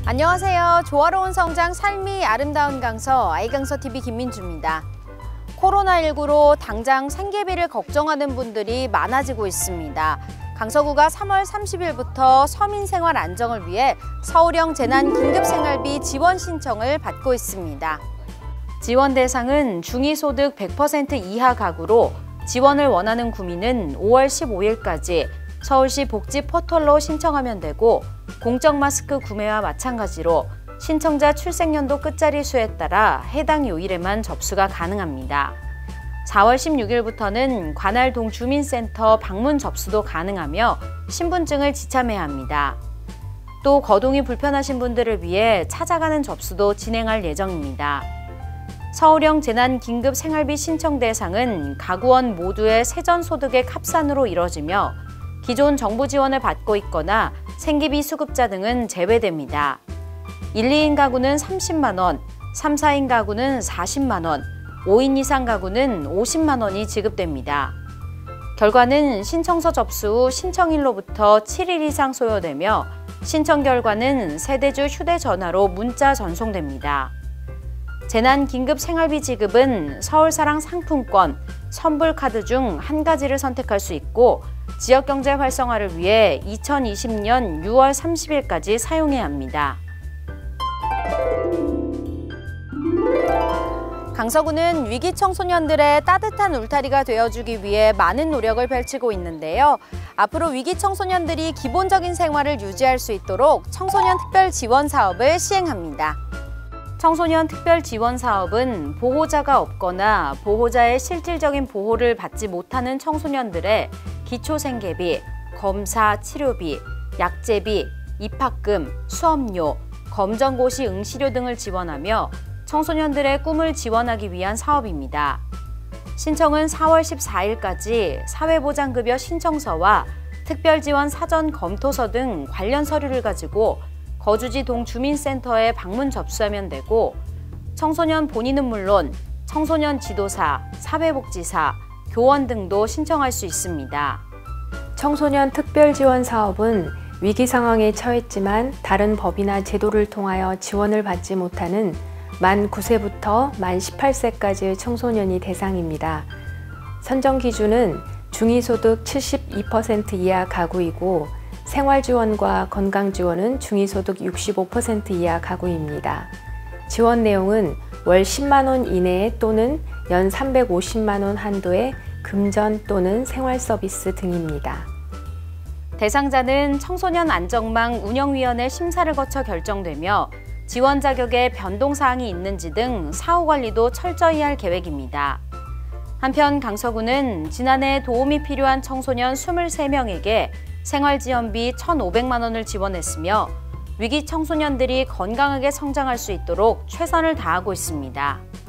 안녕하세요. 조화로운 성장 삶이 아름다운 강서 아이강서TV 김민주입니다. 코로나19로 당장 생계비를 걱정하는 분들이 많아지고 있습니다. 강서구가 3월 30일부터 서민 생활 안정을 위해 서울형 재난 긴급생활비 지원 신청을 받고 있습니다. 지원 대상은 중위소득 100% 이하 가구로 지원을 원하는 구민은 5월 15일까지 서울시 복지 포털로 신청하면 되고 공적 마스크 구매와 마찬가지로 신청자 출생연도 끝자리 수에 따라 해당 요일에만 접수가 가능합니다. 4월 16일부터는 관할 동주민센터 방문 접수도 가능하며 신분증을 지참해야 합니다. 또 거동이 불편하신 분들을 위해 찾아가는 접수도 진행할 예정입니다. 서울형 재난 긴급 생활비 신청 대상은 가구원 모두의 세전소득액 합산으로 이뤄지며 기존 정부 지원을 받고 있거나 생계비 수급자 등은 제외됩니다. 1, 2인 가구는 30만 원, 3, 4인 가구는 40만 원, 5인 이상 가구는 50만 원이 지급됩니다. 결과는 신청서 접수 후 신청일로부터 7일 이상 소요되며 신청 결과는 세대주 휴대전화로 문자 전송됩니다. 재난 긴급 생활비 지급은 서울사랑 상품권, 선불카드 중 한 가지를 선택할 수 있고 지역경제 활성화를 위해 2020년 6월 30일까지 사용해야 합니다. 강서구는 위기 청소년들의 따뜻한 울타리가 되어주기 위해 많은 노력을 펼치고 있는데요. 앞으로 위기 청소년들이 기본적인 생활을 유지할 수 있도록 청소년 특별 지원 사업을 시행합니다. 청소년 특별 지원 사업은 보호자가 없거나 보호자의 실질적인 보호를 받지 못하는 청소년들의 기초생계비, 검사 치료비, 약제비, 입학금, 수업료, 검정고시 응시료 등을 지원하며 청소년들의 꿈을 지원하기 위한 사업입니다. 신청은 4월 14일까지 사회보장급여 신청서와 특별지원 사전 검토서 등 관련 서류를 가지고 거주지 동주민센터에 방문 접수하면 되고 청소년 본인은 물론 청소년 지도사, 사회복지사, 교원 등도 신청할 수 있습니다. 청소년 특별지원 사업은 위기 상황에 처했지만 다른 법이나 제도를 통하여 지원을 받지 못하는 만 9세부터 만 18세까지의 청소년이 대상입니다. 선정 기준은 중위소득 72% 이하 가구이고 생활지원과 건강지원은 중위소득 65% 이하 가구입니다. 지원 내용은 월 10만 원 이내에 또는 연 350만 원 한도의 금전 또는 생활서비스 등입니다. 대상자는 청소년 안정망 운영위원회 심사를 거쳐 결정되며 지원 자격에 변동사항이 있는지 등 사후 관리도 철저히 할 계획입니다. 한편 강서구는 지난해 도움이 필요한 청소년 23명에게 생활지원비 1,500만 원을 지원했으며 위기 청소년들이 건강하게 성장할 수 있도록 최선을 다하고 있습니다.